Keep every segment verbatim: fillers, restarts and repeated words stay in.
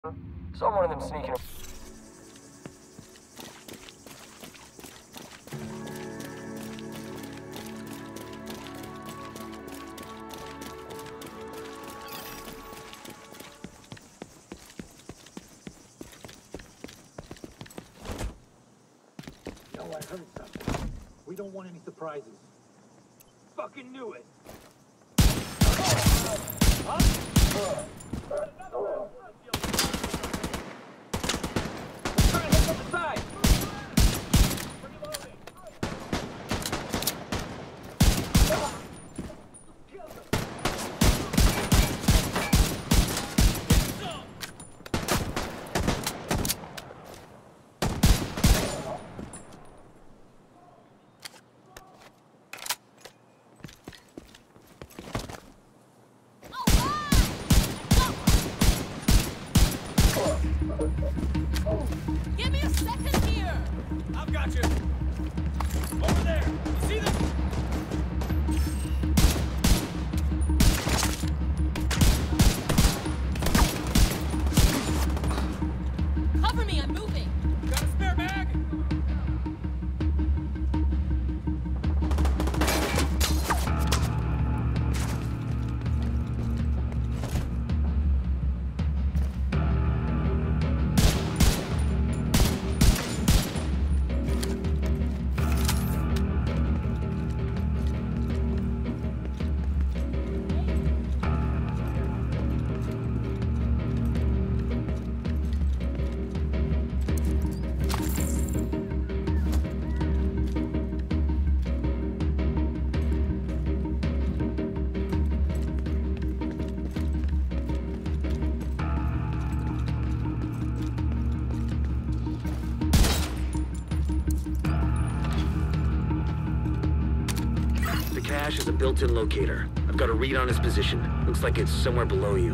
Saw one of them sneaking. Yo, I heard something. We don't want any surprises. Fucking knew it. Huh? Try to hit from the side. Give me a second here! I've got you! Over there! You see them? Cover me, I'm moving! Got a spare bag? The cache is a built-in locator. I've got a read on his position. Looks like it's somewhere below you.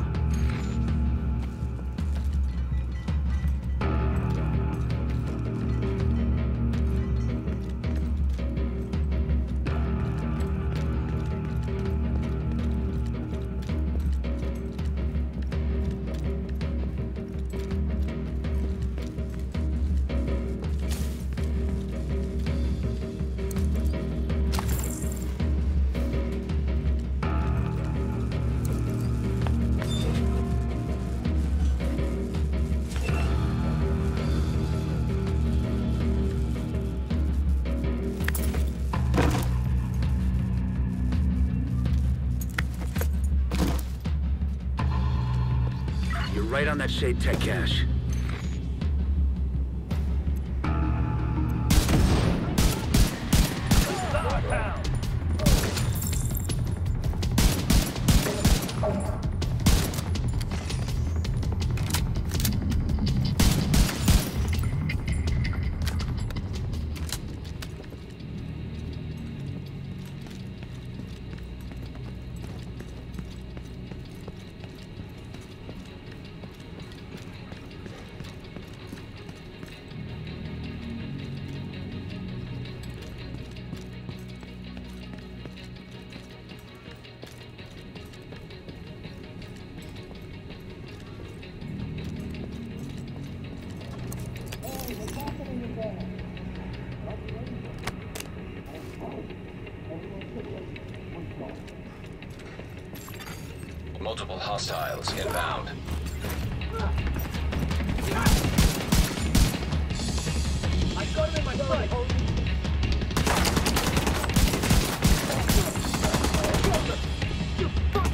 You're right on that Shade Tech cache. Multiple hostiles inbound. I got him in my sight. You fuck!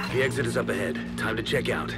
The exit is up ahead. Time to check out.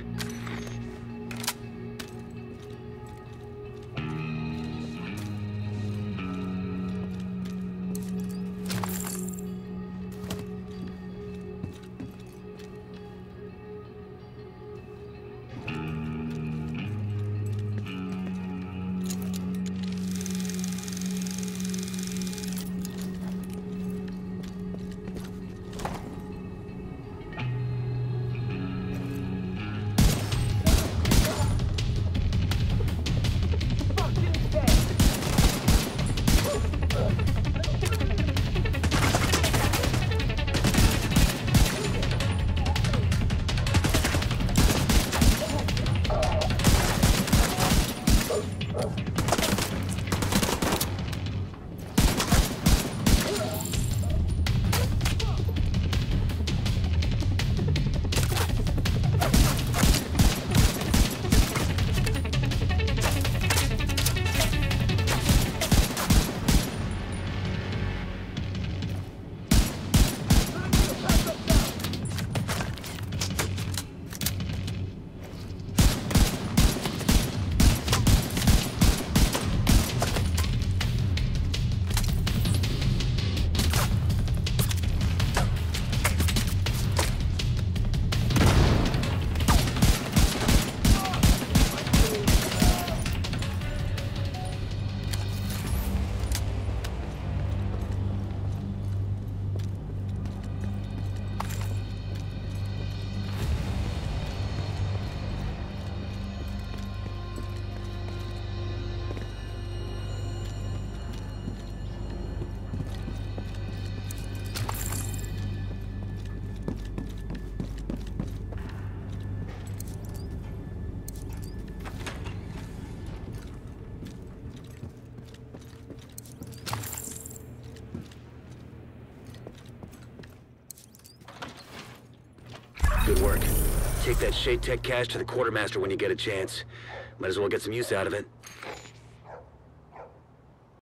Good work. Take that Shade Tech cash to the quartermaster when you get a chance. Might as well get some use out of it.